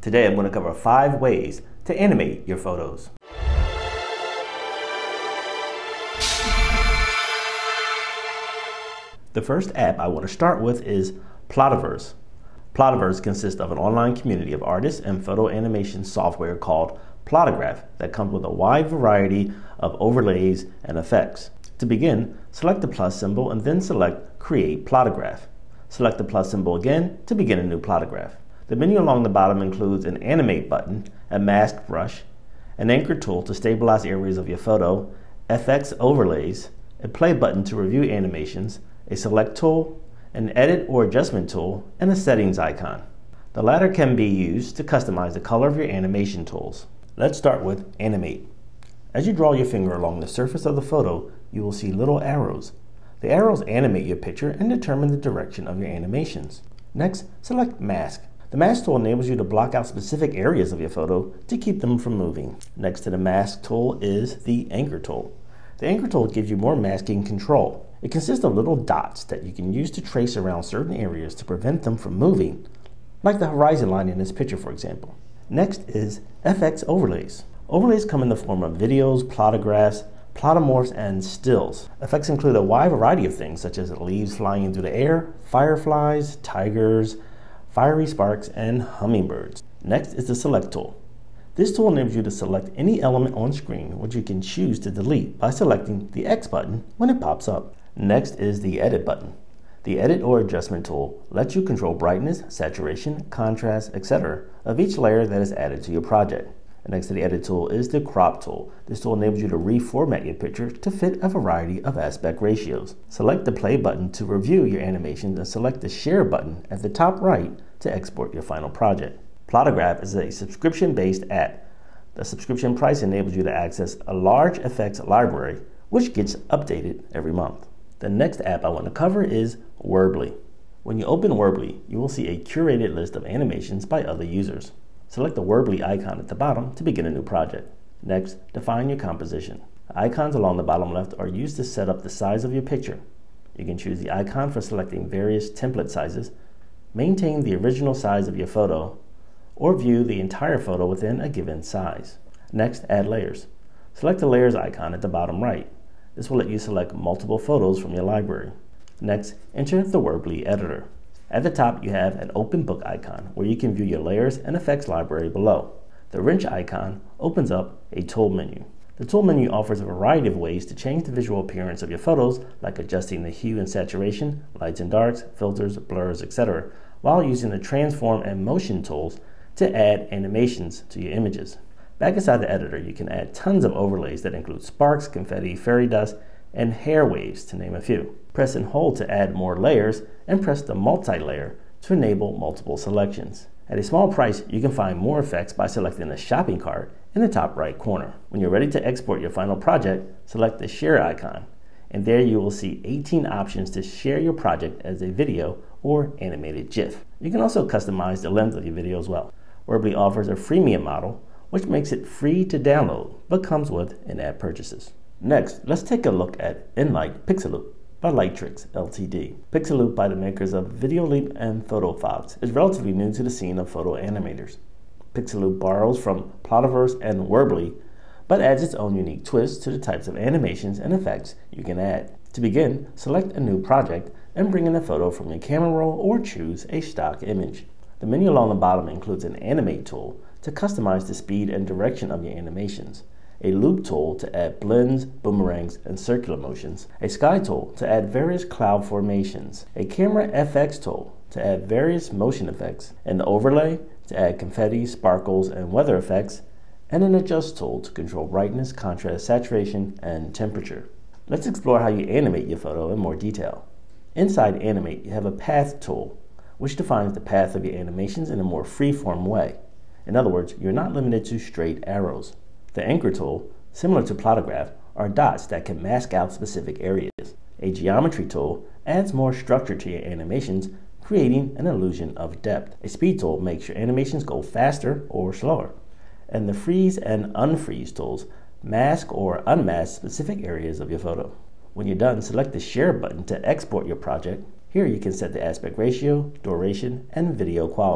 Today I'm going to cover 5 ways to animate your photos. The first app I want to start with is Plotaverse. Plotaverse consists of an online community of artists and photo animation software called Plotagraph that comes with a wide variety of overlays and effects. To begin, select the plus symbol and then select Create Plotagraph. Select the plus symbol again to begin a new Plotagraph. The menu along the bottom includes an Animate button, a mask brush, an anchor tool to stabilize areas of your photo, FX overlays, a play button to review animations, a select tool, an edit or adjustment tool, and a settings icon. The latter can be used to customize the color of your animation tools. Let's start with Animate. As you draw your finger along the surface of the photo, you will see little arrows. The arrows animate your picture and determine the direction of your animations. Next, select Mask. The mask tool enables you to block out specific areas of your photo to keep them from moving. Next to the mask tool is the anchor tool. The anchor tool gives you more masking control. It consists of little dots that you can use to trace around certain areas to prevent them from moving, like the horizon line in this picture, for example. Next is FX overlays. Overlays come in the form of videos, plotagraphs, plotamorphs, and stills. Effects include a wide variety of things such as leaves flying through the air, fireflies, tigers, fiery sparks, and hummingbirds. Next is the Select tool. This tool enables you to select any element on screen which you can choose to delete by selecting the X button when it pops up. Next is the Edit button. The Edit or Adjustment tool lets you control brightness, saturation, contrast, etc. of each layer that is added to your project. And next to the Edit tool is the Crop tool. This tool enables you to reformat your picture to fit a variety of aspect ratios. Select the Play button to review your animations and select the Share button at the top right to export your final project. Plotagraph is a subscription-based app. The subscription price enables you to access a large effects library, which gets updated every month. The next app I want to cover is Werble. When you open Werble, you will see a curated list of animations by other users. Select the Werble icon at the bottom to begin a new project. Next, define your composition. The icons along the bottom left are used to set up the size of your picture. You can choose the icon for selecting various template sizes, maintain the original size of your photo, or view the entire photo within a given size. Next, add layers. Select the layers icon at the bottom right. This will let you select multiple photos from your library. Next, enter the Werble editor. At the top, you have an open book icon where you can view your layers and effects library below. The wrench icon opens up a tool menu. The tool menu offers a variety of ways to change the visual appearance of your photos, like adjusting the hue and saturation, lights and darks, filters, blurs, etc., while using the transform and motion tools to add animations to your images. Back inside the editor, you can add tons of overlays that include sparks, confetti, fairy dust, and hair waves, to name a few. Press and hold to add more layers, and press the multi-layer to enable multiple selections. At a small price, you can find more effects by selecting the shopping cart in the top right corner. When you're ready to export your final project, select the Share icon, and there you will see 18 options to share your project as a video or animated GIF. You can also customize the length of your video as well. Werble offers a freemium model, which makes it free to download, but comes with in-app purchases. Next, let's take a look at Pixaloop by Lightricks Ltd. Pixaloop, by the makers of VideoLeap and PhotoFox, is relatively new to the scene of photo animators. Pixaloop borrows from Plotaverse and Werble, but adds its own unique twist to the types of animations and effects you can add. To begin, select a new project and bring in a photo from your camera roll or choose a stock image. The menu along the bottom includes an Animate tool to customize the speed and direction of your animations, a loop tool to add blends, boomerangs, and circular motions, a sky tool to add various cloud formations, a camera FX tool to add various motion effects, an overlay to add confetti, sparkles, and weather effects, and an adjust tool to control brightness, contrast, saturation, and temperature. Let's explore how you animate your photo in more detail. Inside Animate, you have a path tool, which defines the path of your animations in a more free-form way. In other words, you're not limited to straight arrows. The anchor tool, similar to Plotagraph, are dots that can mask out specific areas. A geometry tool adds more structure to your animations, creating an illusion of depth. A speed tool makes your animations go faster or slower. And the freeze and unfreeze tools mask or unmask specific areas of your photo. When you're done, select the Share button to export your project. Here you can set the aspect ratio, duration, and video quality.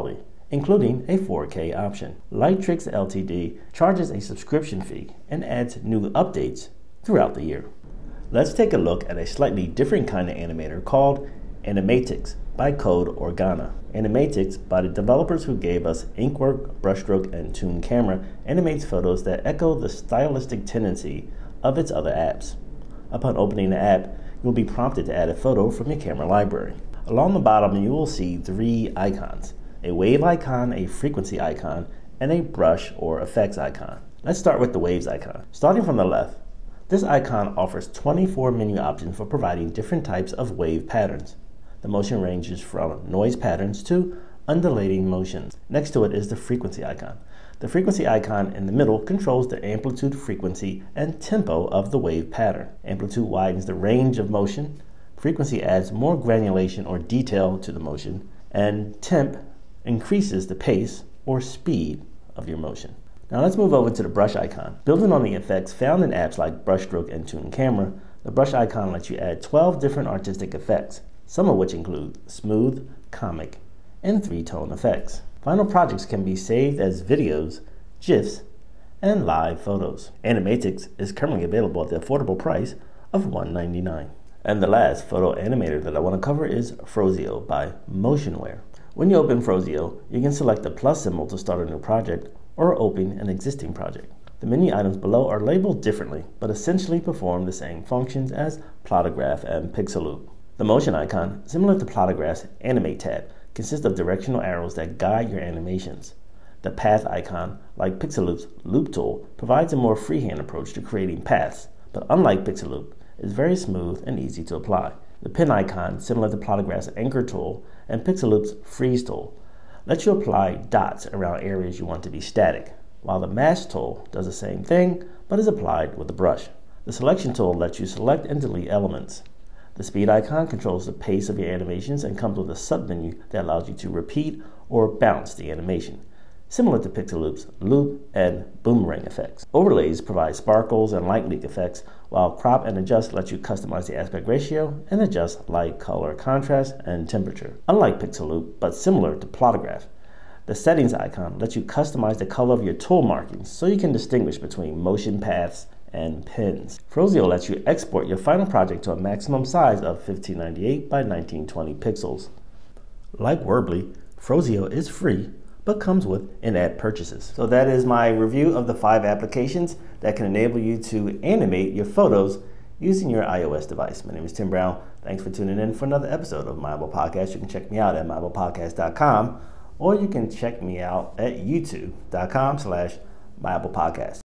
including a 4K option. Lightrix Ltd. charges a subscription fee and adds new updates throughout the year. Let's take a look at a slightly different kind of animator called Animatix by Code Organa. Animatix, by the developers who gave us Inkwork, Brushstroke, and Toon Camera, animates photos that echo the stylistic tendency of its other apps. Upon opening the app, you will be prompted to add a photo from your camera library. Along the bottom, you will see 3 icons: a wave icon, a frequency icon, and a brush or effects icon. Let's start with the waves icon. Starting from the left, this icon offers 24 menu options for providing different types of wave patterns. The motion ranges from noise patterns to undulating motions. Next to it is the frequency icon. The frequency icon in the middle controls the amplitude, frequency, and tempo of the wave pattern. Amplitude widens the range of motion, frequency adds more granulation or detail to the motion, and temp increases the pace or speed of your motion. Now let's move over to the brush icon. Building on the effects found in apps like Brushstroke and Toon Camera, the brush icon lets you add 12 different artistic effects, some of which include smooth, comic, and 3-tone effects. Final projects can be saved as videos, GIFs, and live photos. Animatix is currently available at the affordable price of $1.99. And the last photo animator that I want to cover is Frozio by Motionware. When you open Frozio, you can select the plus symbol to start a new project or open an existing project. The menu items below are labeled differently, but essentially perform the same functions as Plotagraph and Pixaloop. The motion icon, similar to Plotagraph's Animate tab, consists of directional arrows that guide your animations. The path icon, like Pixaloop's loop tool, provides a more freehand approach to creating paths, but unlike Pixaloop, is very smooth and easy to apply. The pen icon, similar to Plotagraph's anchor tool and Pixaloop's freeze tool, lets you apply dots around areas you want to be static, while the mask tool does the same thing, but is applied with a brush. The selection tool lets you select and delete elements. The speed icon controls the pace of your animations and comes with a submenu that allows you to repeat or bounce the animation, similar to Pixaloop's loop and boomerang effects. Overlays provide sparkles and light leak effects, while crop and adjust lets you customize the aspect ratio and adjust light, color, contrast, and temperature. Unlike Pixaloop, but similar to Plotagraph, the settings icon lets you customize the color of your tool markings so you can distinguish between motion paths and pins. Frozio lets you export your final project to a maximum size of 1598 by 1920 pixels. Like Werble, Frozio is free, but comes with in-app purchases. So that is my review of the 5 applications that can enable you to animate your photos using your iOS device. My name is Tim Brown. Thanks for tuning in for another episode of My Apple Podcast. You can check me out at myapple.podcast.com, or you can check me out at youtube.com/myapplepodcast.